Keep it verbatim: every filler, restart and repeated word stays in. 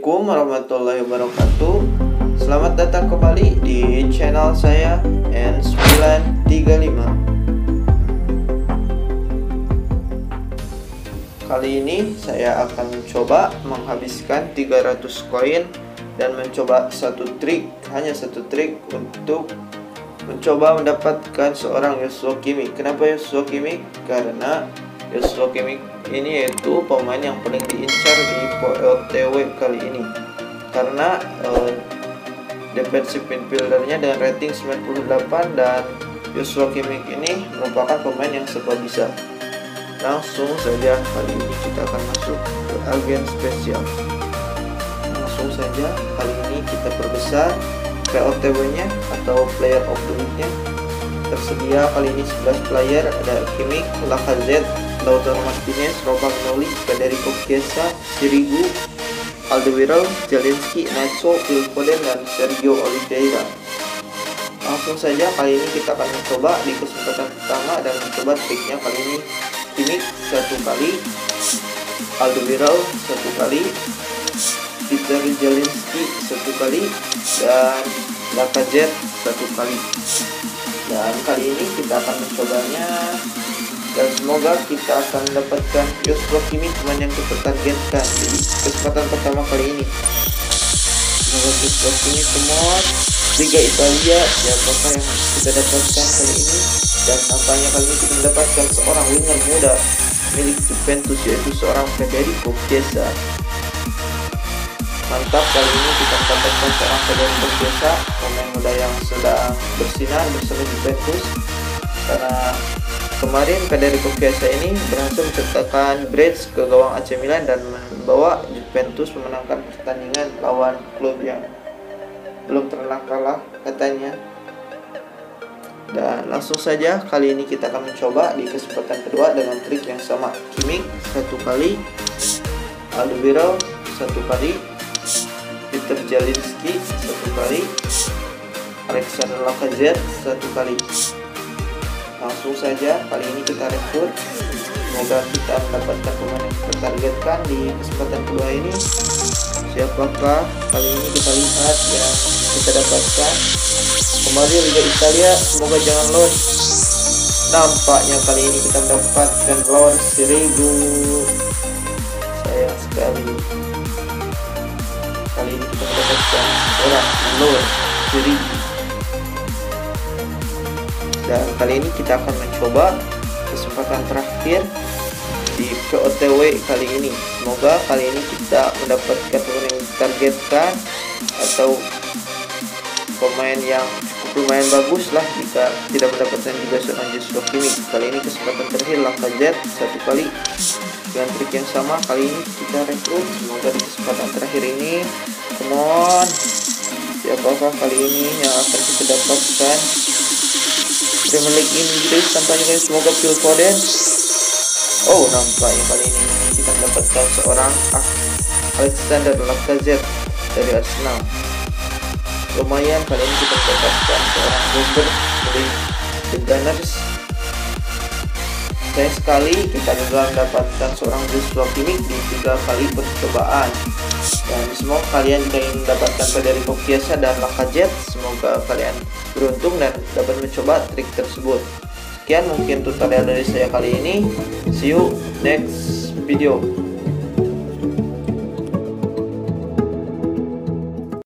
Assalamualaikum warahmatullahi wabarakatuh. Selamat datang kembali di channel saya N sembilan tiga lima. Kali ini saya akan mencoba menghabiskan tiga ratus koin dan mencoba satu trik, hanya satu trik untuk mencoba mendapatkan seorang Yasuo Kimmich. Kenapa Yasuo Kimmich? Karena Yasuo Kimmich ini yaitu pemain yang paling diincar di O T W kali ini, karena uh, defensive midfieldernya dengan rating sembilan puluh delapan, dan Yasuo Kimmich ini merupakan pemain yang serba bisa. Langsung saja kali ini kita akan masuk ke agen spesial. Langsung saja kali ini kita perbesar P O T W nya atau player of the week nya. Tersedia kali ini sebelas player, ada Kimmich, Lacazette, Lautaro Martinez, Romagnoli, Federico Chiesa, Sirigu, Alderweireld, Zielinski, Nacho, Phil Foden, dan Sergio Oliveira. Langsung saja kali ini kita akan mencoba di kesempatan pertama dan mencoba triknya. Kali ini Kimmich satu kali, Alderweireld satu kali, Peter Zielinski satu kali, dan Lacazette satu kali. Dan kali ini kita akan mencobanya, dan semoga kita akan mendapatkan Yasuo Kimmich teman yang kita targetkan di kesempatan pertama kali ini. Semoga Yasuo Kimmich semua Liga Italia, siapakah yang kita dapatkan kali ini? Dan nampaknya kali ini kita mendapatkan seorang winger muda milik Juventus, yaitu seorang Federico Chiesa. Mantap, kali ini kita mendapatkan seorang Federico Chiesa, pemain muda yang sedang bersinar bersama Juventus, karena kemarin Federico Chiesa ini berhasil mencetakkan brace ke gawang A C Milan dan membawa Juventus memenangkan pertandingan lawan klub yang belum pernah kalah katanya. Dan langsung saja kali ini kita akan mencoba di kesempatan kedua dengan trik yang sama. Kimmich satu kali, Alderweireld satu kali, Peter Zielinski satu kali, Alexander Lacazette satu kali. Langsung saja kali ini kita rekrut. Semoga kita mendapatkan pemain yang kita targetkan di kesempatan kedua ini. Siapakah kali ini? Kita lihat yang kita dapatkan. Kemarin Liga Italia, semoga jangan loss. Nampaknya kali ini kita mendapatkan lawan Sirigu. Sayang sekali. Kali ini kita mendapatkan orang lawan Sirigu. Dan kali ini kita akan mencoba kesempatan terakhir di P O T W kali ini. Semoga kali ini kita mendapatkan pemain yang ditargetkan atau pemain yang cukup lumayan bagus lah jika tidak mendapatkan juga seorang Yasuo Kimmich. Kali ini kesempatan terakhir Lacazette satu kali dengan trik yang sama. Kali ini kita rekrut. Semoga di kesempatan terakhir ini, come on, siapakah kali ini yang akan kita dapatkan? Premier League Inggris tampaknya guys, semoga Phil Foden. Oh, nampaknya kali ini kita mendapatkan seorang Alexander Lacazette dari Arsenal. Lumayan, kali ini kita mendapatkan seorang Robert dari The Gunners. Sayang sekali kita juga mendapatkan seorang Yasuo Kimmich di tiga kali percobaan. Dan semoga kalian jika ingin mendapatkan Federico Chiesa dan Lacazette, semoga kalian beruntung dan dapat mencoba trik tersebut. Sekian mungkin tutorial dari saya kali ini. See you next video.